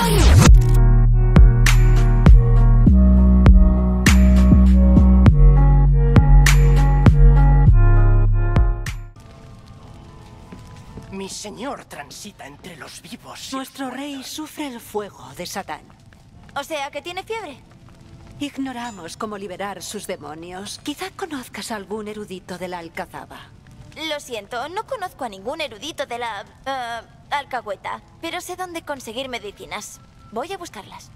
Mi señor transita entre los vivos. Nuestro rey sufre el fuego de Satán. O sea, que tiene fiebre. Ignoramos cómo liberar sus demonios. Quizá conozcas a algún erudito de la Alcazaba. Lo siento, no conozco a ningún erudito de la... alcahueta, pero sé dónde conseguir medicinas. Voy a buscarlas.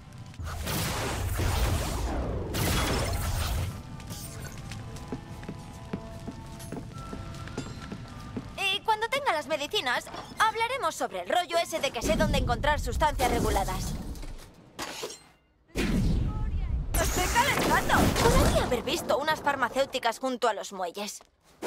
Y cuando tenga las medicinas, hablaremos sobre el rollo ese de que sé dónde encontrar sustancias reguladas. ¡Estoy calentando! Podría haber visto unas farmacéuticas junto a los muelles.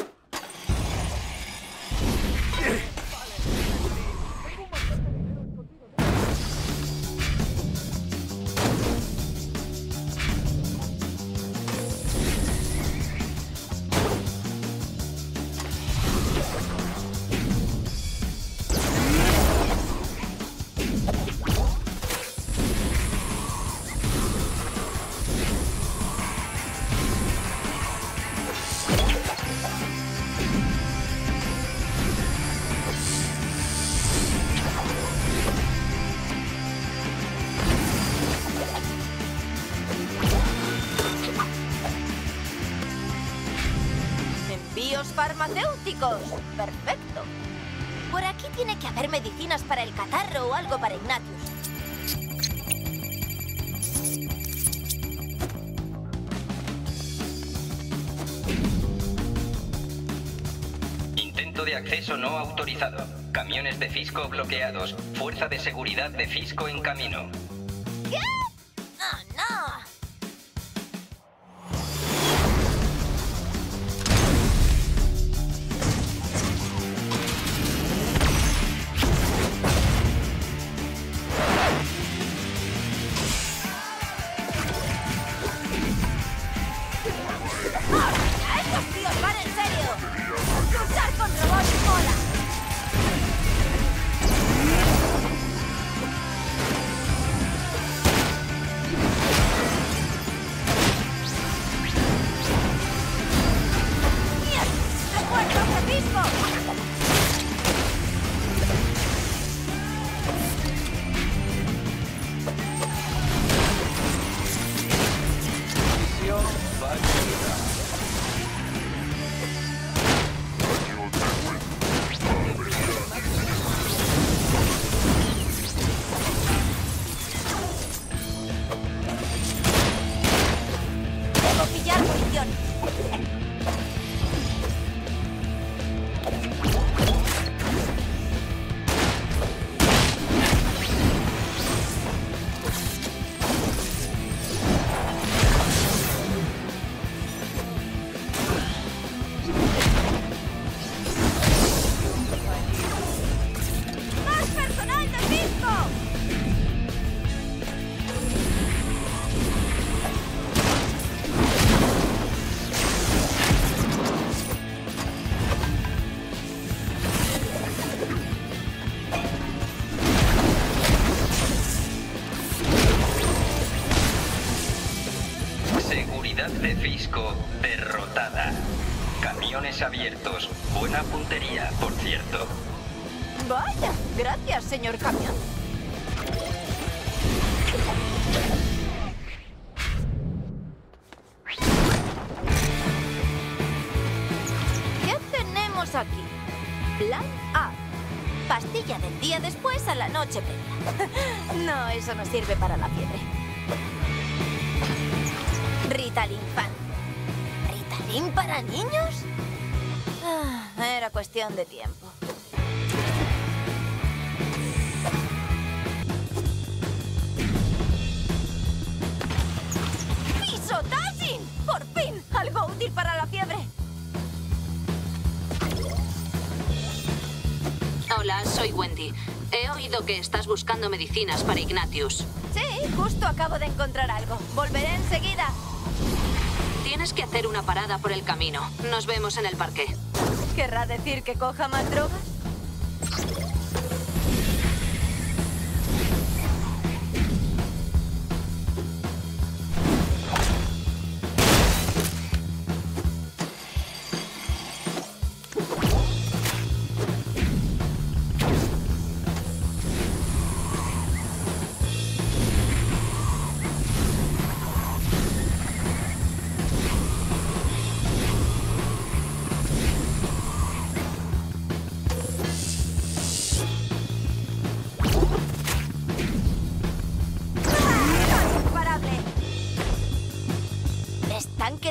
Farmacéuticos. Perfecto. Por aquí tiene que haber medicinas para el catarro o algo para Ignatius. Intento de acceso no autorizado. Camiones de Fisco bloqueados. Fuerza de seguridad de Fisco en camino. ¿Qué? ¡Oh, no! de Fisco derrotada. Camiones abiertos. Buena puntería, por cierto. Vaya, gracias, señor camión. ¿Qué tenemos aquí? Plan A. Pastilla del día después a la noche previa. No, eso no sirve para la fiebre. Ritalin Fan. ¿Ritalin para niños? Era cuestión de tiempo. ¡Isotacin! ¡Por fin! ¡Algo útil para la fiebre! Hola, soy Wendy. He oído que estás buscando medicinas para Ignatius. Sí, justo acabo de encontrar algo. Volveré enseguida. Tienes que hacer una parada por el camino. Nos vemos en el parque. ¿Querrá decir que coja más drogas?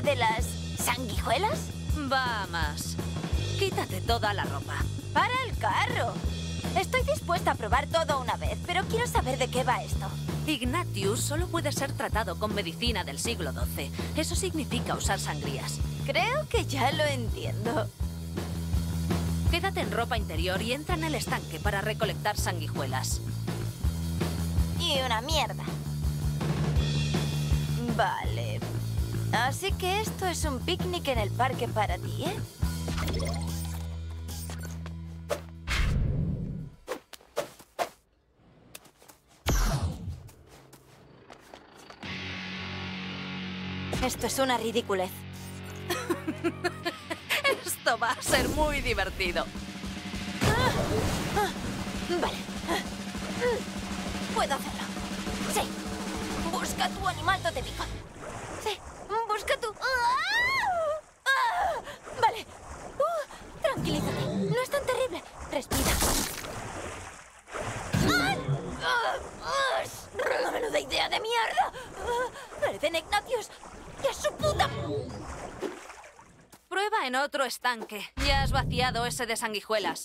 Valle de las Sanguijuelas? Va más. Quítate toda la ropa. ¡Para el carro! Estoy dispuesta a probar todo una vez, pero quiero saber de qué va esto. Ignatius solo puede ser tratado con medicina del siglo XII. Eso significa usar sangrías. Creo que ya lo entiendo. Quédate en ropa interior y entra en el estanque para recolectar sanguijuelas. Y una mierda. Vale. Así que esto es un picnic en el parque para ti, ¿eh? Esto es una ridiculez. Esto va a ser muy divertido. Vale. Puedo hacerlo. Sí. Busca tu animal totémico. Sí. Busca tu... Vale. Tranquilízate. No es tan terrible. Respira. ¡Una menuda idea de mierda! ¡Parecen Ignatius! ¡Y es su puta! Prueba en otro estanque. Ya has vaciado ese de sanguijuelas.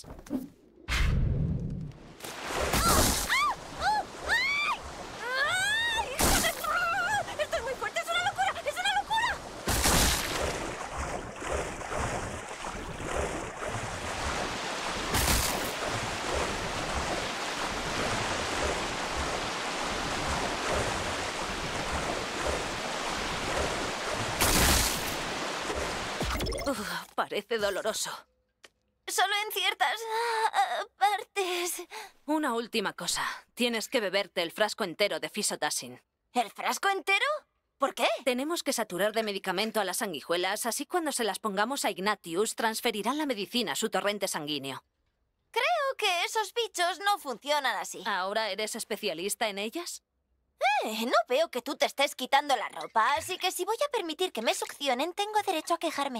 ¡Esto es muy fuerte! ¡Es una locura! ¡Es una locura! Parece doloroso. Solo en ciertas partes. Una última cosa. Tienes que beberte el frasco entero de Fisotassin. ¿El frasco entero? ¿Por qué? Tenemos que saturar de medicamento a las sanguijuelas, así cuando se las pongamos a Ignatius, transferirán la medicina a su torrente sanguíneo. Creo que esos bichos no funcionan así. ¿Ahora eres especialista en ellas? No veo que tú te estés quitando la ropa, así que si voy a permitir que me succionen, tengo derecho a quejarme.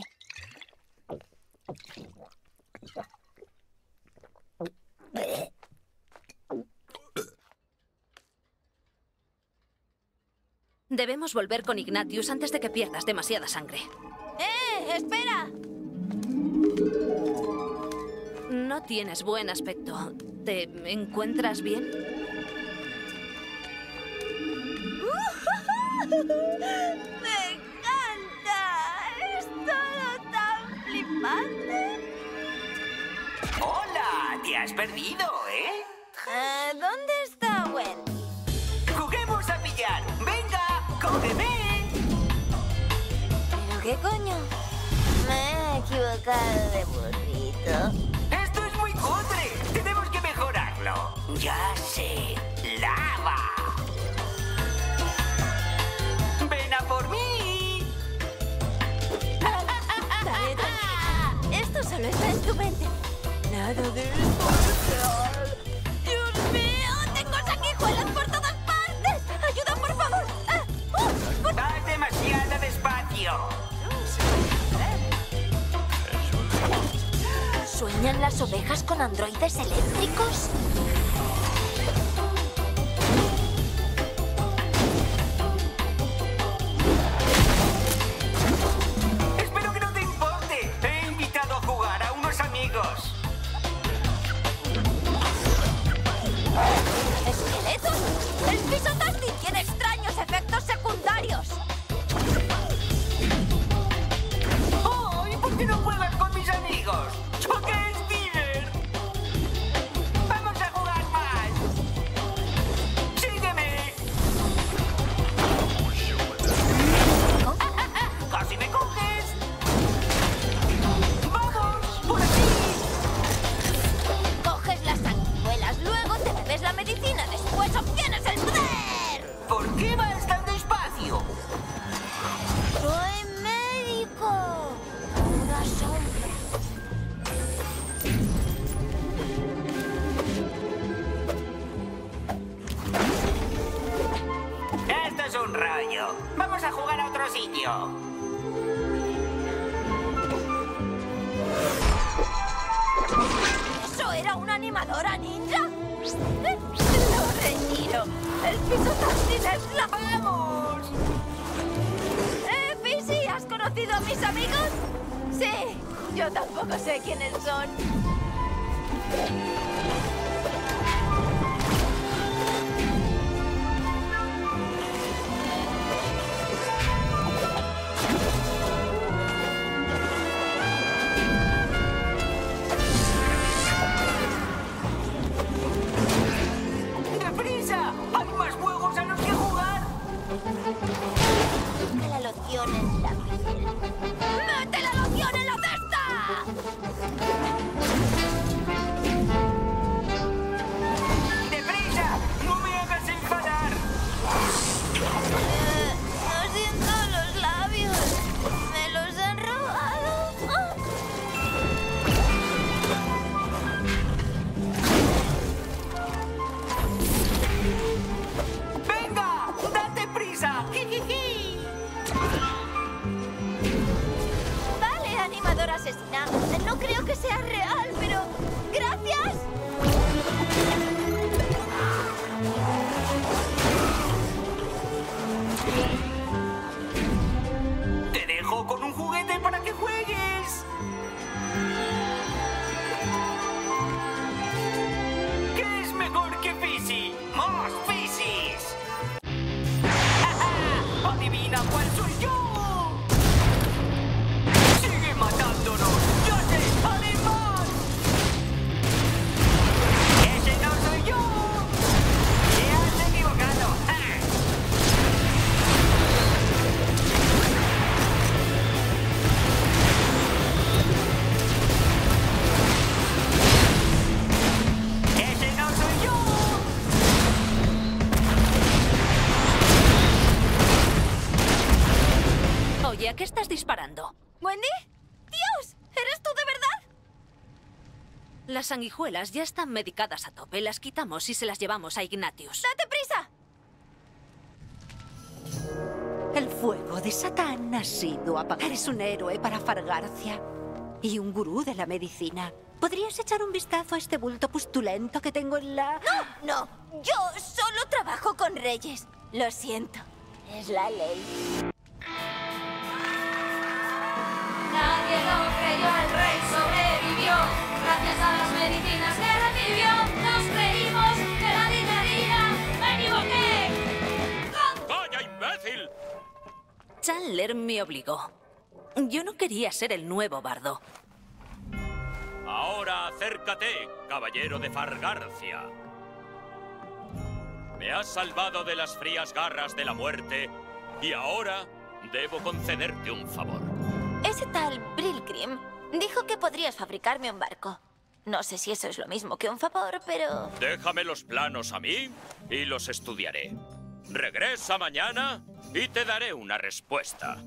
Debemos volver con Ignatius antes de que pierdas demasiada sangre. ¡Espera! No tienes buen aspecto. ¿Te encuentras bien? ¡Me encanta! ¡Es todo tan flipante! ¡Hola! Te has perdido, ¿eh? ¿Dónde está Wendy? ¡Juguemos a pillar! ¡Venga! ¡Cógeme! ¿Pero qué coño? Me he equivocado de burrito. ¡Esto es muy cutre! ¡Tenemos que mejorarlo! ¡Ya sé! ¡Lava! ¡Ven a por mí! Dale, tranquila. Esto solo está en tu mente. Nada de esto es real. ¡Dios mío! ¡Tengo sanguijuelas por todas partes! ¡Ayuda, por favor! ¡Vas demasiado despacio! ¿Sueñan las ovejas con androides eléctricos? Espero que no te importe. He invitado a jugar a unos amigos. ¿Esqueletos? ¡El Fisotassin tiene extraños efectos secundarios! ¡Oh! ¿Y por qué no juegas con mis amigos? ¡Choque Steven! ¡Vamos a jugar más! ¡Sígueme! ¡Casi me coges! ¡Vamos! ¡Por aquí! Coges las sanguijuelas, luego te bebes la medicina, después obtienes el poder. ¿Por qué vas tan despacio? ¡Soy médico! Una sombra. Esto es un rollo. Vamos a jugar a otro sitio. ¿Eso era una animadora ninja? Lo retiro. El Fisotassin es la... ¡Vamos! Fizzy, ¿has conocido Sí, yo tampoco sé quiénes son. ¡Deprisa! ¡Hay más juegos a los que jugar! Mete la loción en la piel. ¡Mete la loción en la cesta! ¡Deprisa! ¡No me hagas enfadar! No siento los labios. ¿Me los han robado? ¡Ah! ¡Venga! ¡Date prisa! ¡Jijiji! Vale, animadora asesina. No creo que sea real, pero... ¡gracias! ¡Te dejo con un juguete para que juegues! ¿Qué es mejor que Fizzy? ¡Más Fizzies! ¡Ja, ja! ¡Adivina cuál soy yo! ¡Sigue matándonos! ¡Yo sé! ¡Además! ¡Ese no soy yo! ¡Te has equivocado! ¡Ja! ¡Ese no soy yo! Oye, ¿a qué estás disparando? ¿Wendy? ¡Dios! ¿Eres tú de verdad? Las sanguijuelas ya están medicadas a tope. Las quitamos y se las llevamos a Ignatius. ¡Date prisa! El fuego de Satán ha sido apagado. Eres un héroe para Fargarcia y un gurú de la medicina. ¿Podrías echar un vistazo a este bulto pustulento que tengo en la...? No, yo solo trabajo con reyes. Lo siento. Es la ley. Nadie lo creyó, el rey sobrevivió. Gracias a las medicinas que recibió, nos creímos que la dictadura. ¡Me equivoqué! ¡Vaya imbécil! Chandler me obligó. Yo no quería ser el nuevo bardo. Ahora acércate, caballero de Fargarcia. Me has salvado de las frías garras de la muerte y ahora debo concederte un favor. Ese tal Brilgrim dijo que podrías fabricarme un barco. No sé si eso es lo mismo que un favor, pero... Déjame los planos a mí y los estudiaré. Regresa mañana y te daré una respuesta.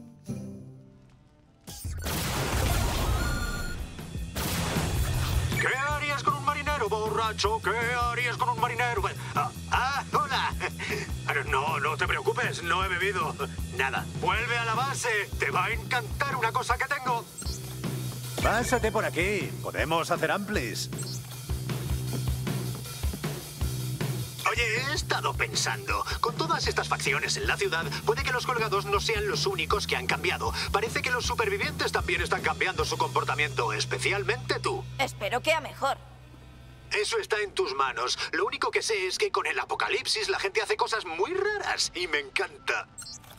¿Qué harías con un marinero borracho? ¿Qué harías con un marinero? Hola. No te preocupes, no he bebido nada. Vuelve a la base, te va a encantar una cosa que tengo. Pásate por aquí, podemos hacer amplis. Oye, he estado pensando, con todas estas facciones en la ciudad, puede que los colgados no sean los únicos que han cambiado. Parece que los supervivientes también están cambiando su comportamiento, especialmente tú. Espero que a mejor. Eso está en tus manos. Lo único que sé es que con el apocalipsis la gente hace cosas muy raras y me encanta.